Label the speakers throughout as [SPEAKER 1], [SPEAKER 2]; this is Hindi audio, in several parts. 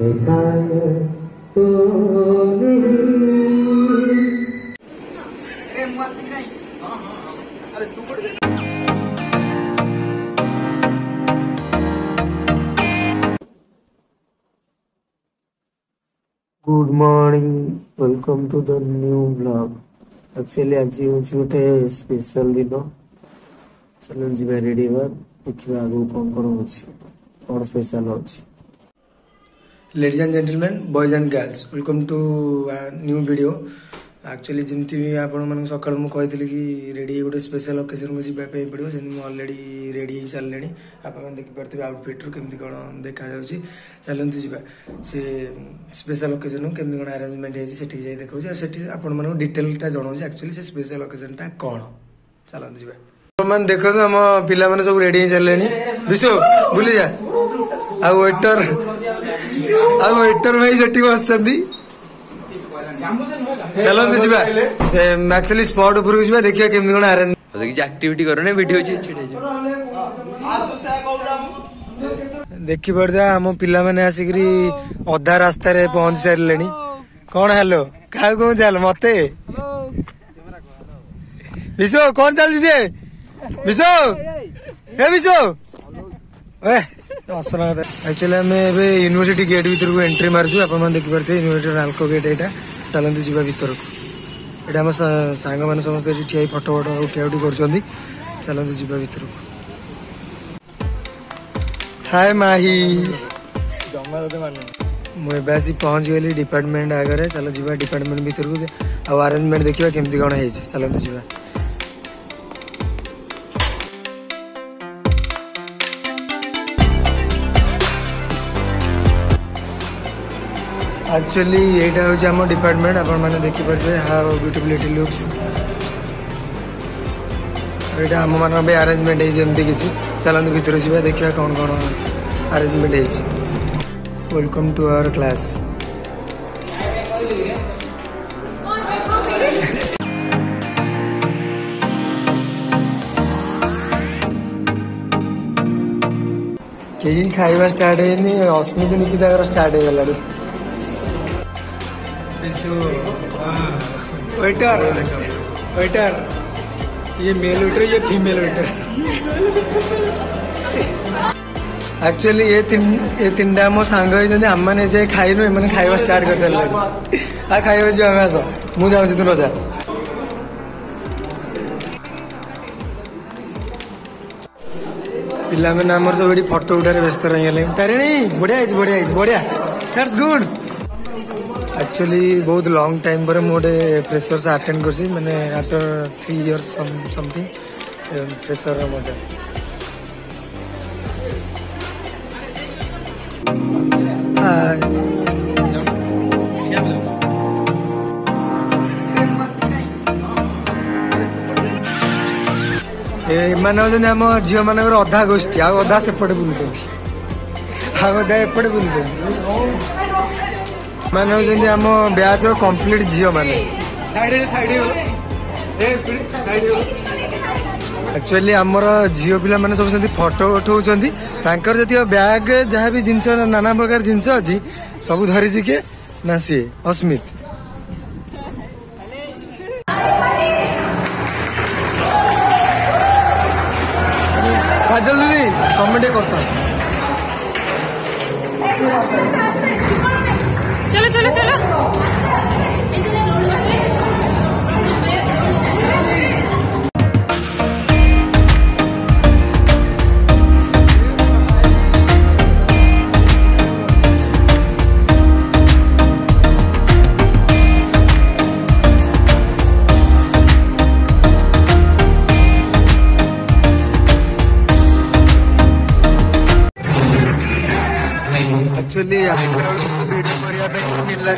[SPEAKER 1] तो good morning, welcome to the new blog. Actually आज हूँ गोटे स्पेशल दिन। चलो जी रेडी हुआ, देखिए आगू कौन कौन स्पेशल अच्छी। Ladies and gentleman, boys and girls, welcome to new video. Actually जमती भी आपण सका मुझे कि रेडी गोटे स्पेशल ओकेजन को जावाई पड़ो, सेमती अलरेडी रेडी हो सारे। आप देखिपे आउटफिट रू केमती कौन देखा चलती जावा से स्पेशल ओकेजन को केमती कौन अरेंजमेंट होती जाए देखा से आपण डिटेलटा जनाऊँ एक्चुअली से स्पेशल ओकेजनटा कौन। चलते जावा मैंने देखो आम पिला मैंने सब रेडी हो सारे। विशु बुली जा वेटर भाई से बस। चलते जावा एक्चुअली स्पॉट उपर को देखिए केमती कौन अरेंज एक्टिविटी करने वीडियो देखी पड़ा। आम पिला मैंने आसिक अधा रास्ता रे पहुंच सारे। कौन हेलो क्या कौन चल मत विशु कौन चलती से विशु ए विशु असना एक्चुअली आम यूनिवर्सिटी गेट भर को एंट्री मार्चु। आप देखिपे यूनिवर्सिटी नाल्को गेट यहाँ। चलते जावा भर को ये आम सांग मैंने समस्त ठिया फटो फटो उठा उठी कर। चलते जावा भर को। हाय माही मुझे आसी पहुंच गली डिपार्टमेंट आगे। चलो जावा डिपार्टमेंट भर को अरेंजमेंट देखा केमती कौन है। चलते जावा। एक्चुअली यहाँ हूँ आम डिपार्टमेंट। आप देखिपे हाउ ब्यूटीफुल इट लुक्स। यहाँ आम मान अरेंजमेंट होमती किसी। चलते भर जावा देखा कौन कौन अरेंजमेंट हो। Welcome to our class. कहीं खाइबा स्टार्ट है अस्मित निकिता स्टार्ट हो गला। वेटर वेटर ये मेल वेटर ये फीमेल वेटर। एक्चुअली ये तीन मो सांग आम मैंने जे खाइन एम खाइबा स्टार्ट कर सारे। आ खाइबा जी आम आस मु जाऊँ तू रजा। पिला मैंने आमर सब ये फटो उठारे व्यस्त रही। तारिणी बढ़िया बढ़िया बढ़िया दैट्स गुड। एक्चुअली बहुत लॉन्ग टाइम पर मुझे फ्रेशर्स अटेंड कर मैंने आफ्टर 3 years समथिंग फ्रेशर मजा। एम आम झील मान अधा गोष्ठी आधा सेपटे बुलूँ आधा एपटे बुलूँ माने होजंदी आम बैच कंप्लीट झील माने। एक्चुअली आमर झील पिला माने सब सेमती फोटो उठाउछंती। तांकर जतिया बैग जहाँ भी जिनस नाना प्रकार जिनस अच्छी सब धरी के ना सी अस्मित। काजल दीदी कमेंट करता।
[SPEAKER 2] चलो चलो चलो
[SPEAKER 1] एक्चुअली मिलला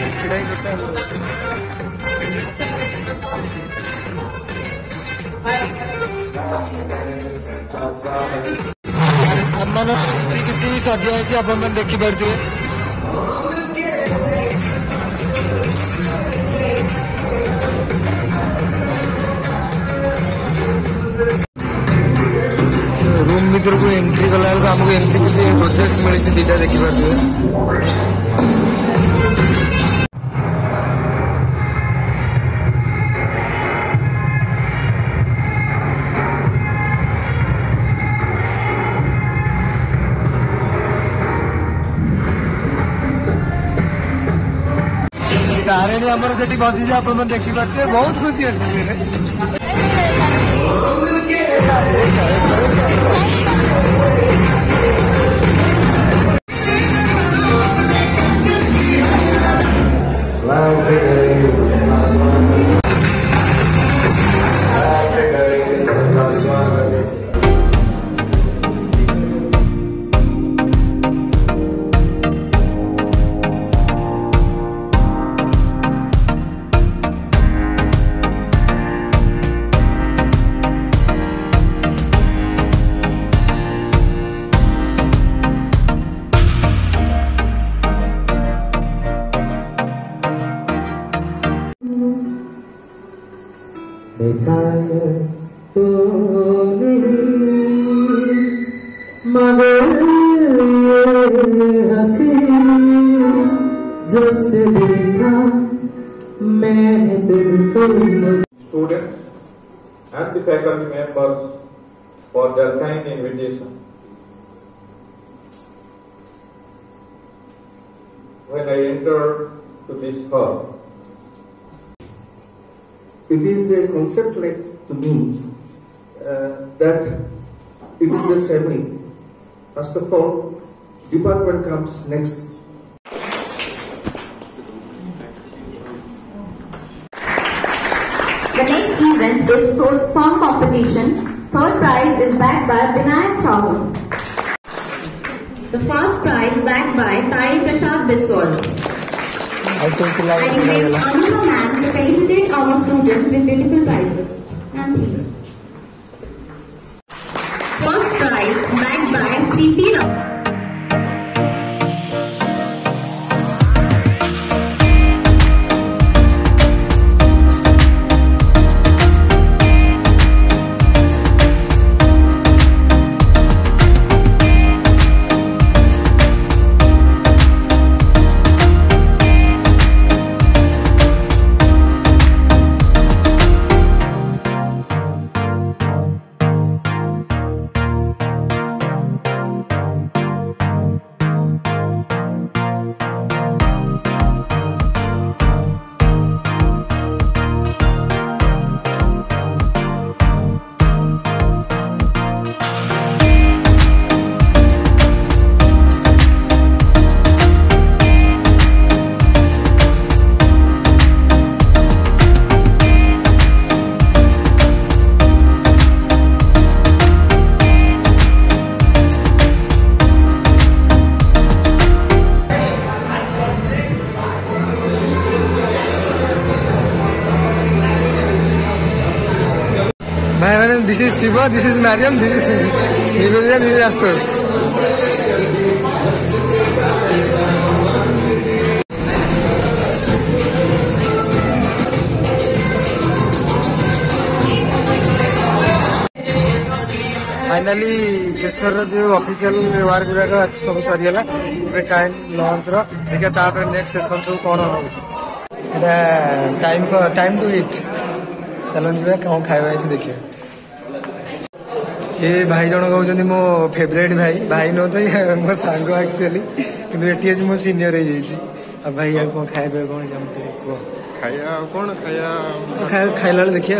[SPEAKER 1] किसी सजा आप देखिपे। रूम भीतर को एंट्री कला आमको एमती किसी प्रोसेस मिली दीटा देखिए। तारेणी आमर से बसी आप देखिपे बहुत खुशी अच्छे। तो नहीं मगर हंसी जब से देखा मैंने तुझको।
[SPEAKER 2] Students and the faculty members for their kind invitation. When I entered to this hall, it is a concept like to me that it is a family. First of all, department comes next.
[SPEAKER 3] The next event is song competition. Third prize is backed by Vinayak Sahu. The first prize backed by Tari Prasad Biswal. I request Anuma ma'am to felicitate our students with beautiful prizes. Ma'am, please. First prize backed by Preeti Ram.
[SPEAKER 1] This is Shiva, this is Mariam, this is Nivedita, this is Astos. Finally fresher जो ऑफिशियल वर्क गुरा सब सरीगला टाइम लंच देखिए नेक्स्ट सेशन सब कौन हो टाइम टू इट चलो कौन खाଇବା देखिए। ये भाई जन कहते मो फेवरेट भाई नो तो मो सांग एक्चुअली कि मो सीनियर हो भाई यार कौन खाए कौन
[SPEAKER 2] खाया कौन
[SPEAKER 1] खाइला देखिए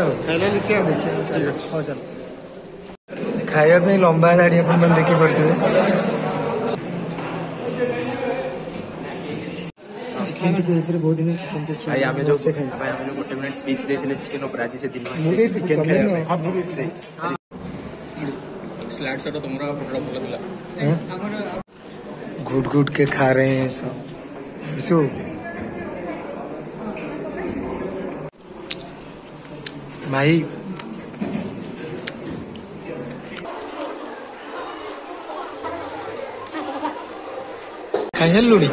[SPEAKER 1] चल खाया लंबा दाड़ी अपन देखी पड़ते चिकन टी बहुत दिन चिकन
[SPEAKER 4] भाई हमें जो से खाया भाई हमें गोटे मिनट स्पीच देथिले चिकन ऊपर आज से दिन चिकन खाया स्लाइड शॉट तुमरा फोटो भल दिला
[SPEAKER 1] घुट घुट के खा रहे हैं सब विशु भाई खाइल लुड़ी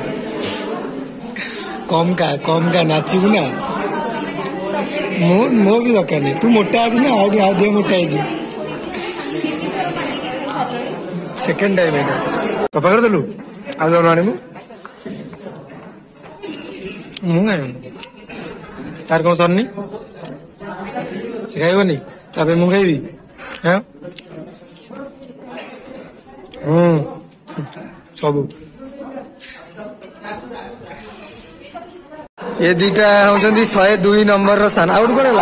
[SPEAKER 1] कम का नाचू ना मोर भी दरकार नहीं तू मोटा आज ना आगे मोटा है सेकेंड टाइम है पापा कर देलु आ जाऊ आने तार कौन सरनी से खाइबनी तापे मु खाइबी हाँ सब ये दीटा होचंदी 102 नंबर रो सान आउट कोला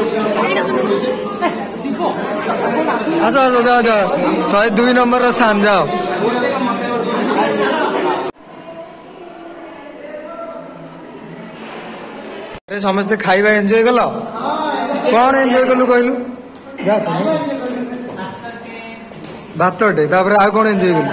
[SPEAKER 1] आसो आसो जाओ जाओ 102 नंबर रो सान जाओ अरे समस्त खाइबा एंजॉय कल कौन एंजॉय कलु कहलु भातटे तापर आ कौन एंजॉय कलु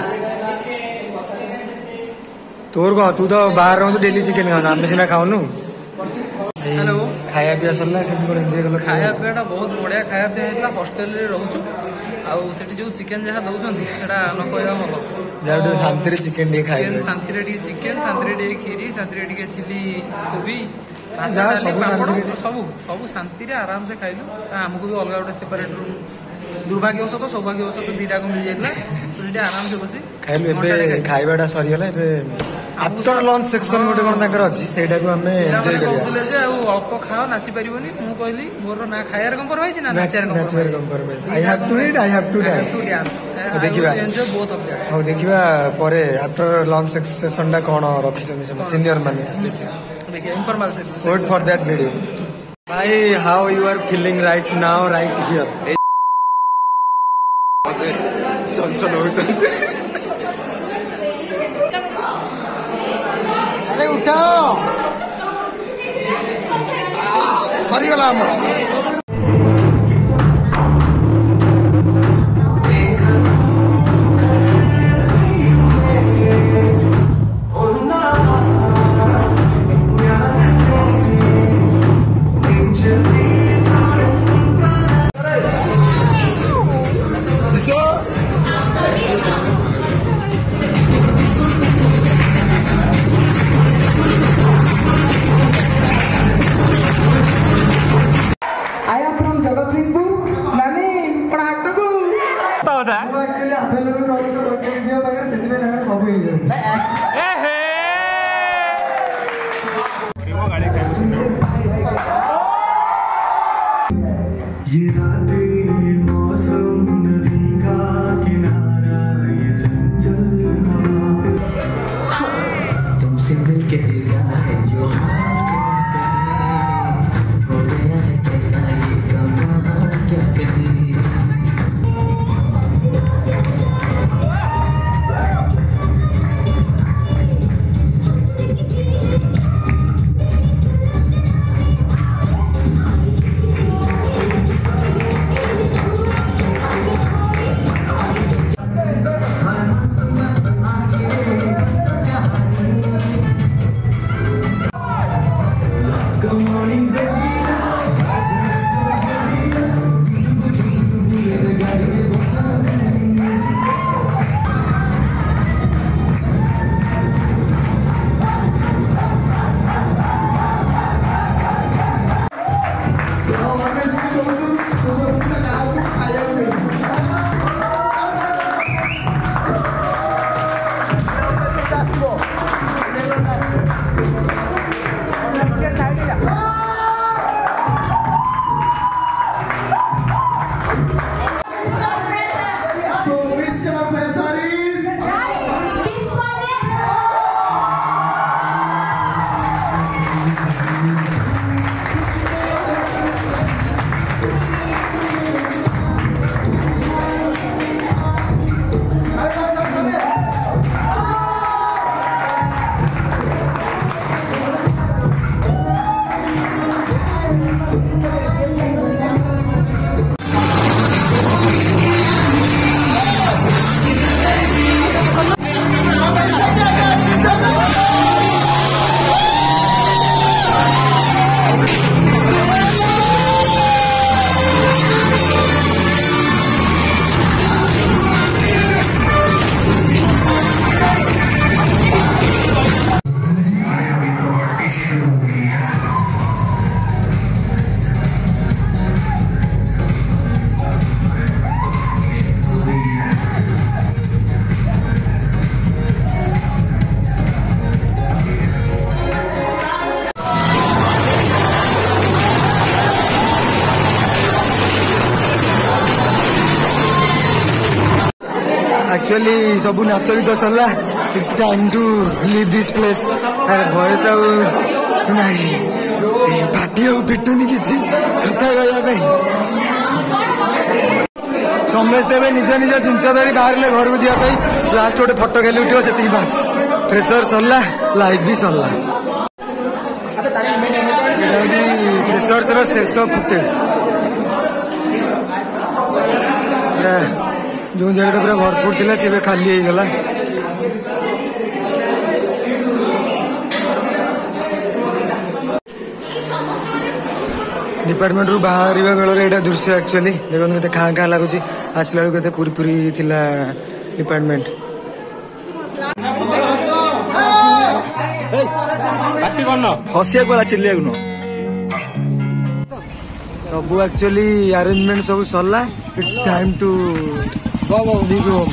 [SPEAKER 1] तोर कौन तू तो बाहर रहू डेली चिकेन खाऊ आम सीना खाऊनु
[SPEAKER 5] हेलो
[SPEAKER 1] खाया पिया सरला एंजॉय कल
[SPEAKER 5] खाया पियाटा बहुत बढ़िया खाया पिया होता हॉस्टेल रे रहूचु आउ सेठी जो चिकेन जहाँ दउचंती सेटा न कहया भलो
[SPEAKER 1] जाउ शांति रे चिकेन डी खाइ
[SPEAKER 5] शांति रे चिकेन शांति रे खीरी शांति रे चिली कोबी भाजा डाली पापड़ सब सब शांति रे आराम से खाइलु हमको भी अलग गोटे सेपरेट रूम दुर्भाग्यवश तो सौभाग्यवश तो दीटा को मिल जाइला तो सेठी आराम से बसी
[SPEAKER 1] खाइलु एबे खाइबाटा सरी गेला एबे आफ्टर लंच सेक्शन गोटे कोन ताकर अछि सेटा को हमें एन्जॉय करिया
[SPEAKER 5] कहले जे अल्प खाओ नाची परिबोनी मु कहली मोर ना खायर कंप्रोमाइज ना नाचर compromise
[SPEAKER 1] I have to read I have to dance देखिबा
[SPEAKER 5] enjoy both of that
[SPEAKER 1] how देखिबा परे आफ्टर लंच सेक्शन टा कोन रखि छथि सीनियर माने
[SPEAKER 5] देखिए इनफॉर्मल से
[SPEAKER 1] वेट फॉर दैट वीडियो भाई how you are feeling right now right here चंचल होत अरे उठाओ सरी गला हम
[SPEAKER 6] ये रातें ये मौसम नदी का किनारा ये चंचल हवा तुमसे मिलके दिला है जो हो गया है कैसा ये कमाल क्या कहें
[SPEAKER 1] एक्चुअली सब नाच गीत सरला it's time to leave this place भयस आई पार्टी पिटुनी किसी कथा कहवाई समस्ते निज निज जिनस धरी बाहर घर को जावाई लास्ट गोटे फटो खेली उठो से बास प्रेसर सरला लाइव भी सरला प्रेसर शेष फुटेज जो जगह पूरा भरपूर थी सी खाली हो गला डिपार्टमेंट रू बाहर बेल ये दृश्य एक्चुअली देखो के खाँ खाँ लगुच आसला बेलू के पूरी पूरी थिला डिपार्टमेंट हसिया गला चिल्लिया सब एक्चुअली अरेंजमेंट सब सरला it's time to leave home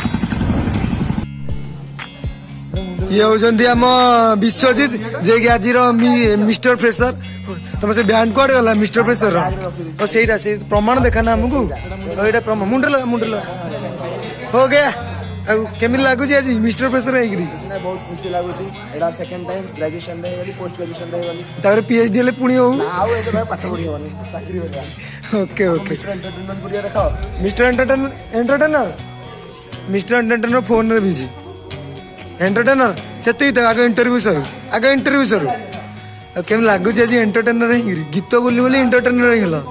[SPEAKER 1] ये होचंती आम विश्वजित जे कि आज मिस्टर फ्रेशर तुम से बैंड कुआडे गला मिस्टर फ्रेशर तो सेटा से प्रमाण देखाना हमको एटा प्रमाण मुंडे हो गया केमी लागुची आज मिस्टर फ्रेशर आइकरी
[SPEAKER 7] बहुत खुशी लागुची एडा सेकंड टाइम ग्रेजुएशन रे गली पोस्ट ग्रेजुएशन रे गली
[SPEAKER 1] तारे पीएचडी ले पुणी हो
[SPEAKER 7] आउ ए तो पाठ पढी होनी चाकरी हो जा
[SPEAKER 1] ओके ओके
[SPEAKER 7] एंटरटेनमेंट करिया देखो
[SPEAKER 1] मिस्टर एंटरटेनर फोन रे बिजी एंटरटेनर सेती तक आगे इंटरव्यू सर केम लागुच आज एंटरटेनर गीत बोली बोली एंटरटेनर हेला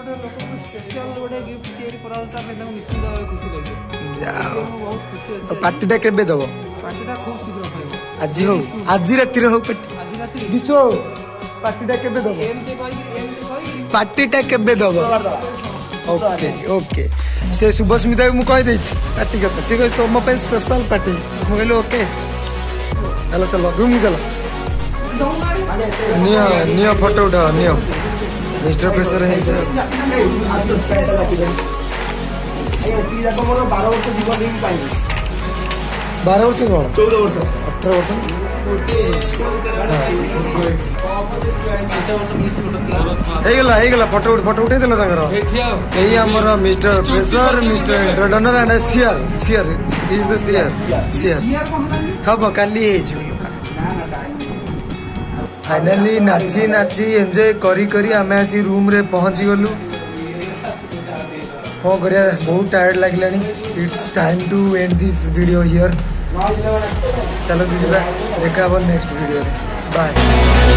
[SPEAKER 1] पार्टीटा केबे दबो आज हो आज राति हो विश्व पार्टीटा केबे दबो पार्टीटा केबे दबो ओके ओके से शुभस्मिता को कह दे पार्टी कथा सी कह तुम स्पेशल पार्टी मुझे कहली ओके चलो चलो रूम चलो नियो फोटो उठाओ नियो मिस्टर प्रेशर है 12 वर्ष कौन 14 वर्ष 18 वर्ष फोटो उठे यही आमर mister pressure mister entertainer and सियर इज द सियर हम काली फाइनाली नाची एंजॉय करी आमे आसी रूम रे पहुंची गलु हाँ करिया बहुत टायर्ड लगे it's time to end this video here चलो देखा नेक्स्ट वीडियो बाय।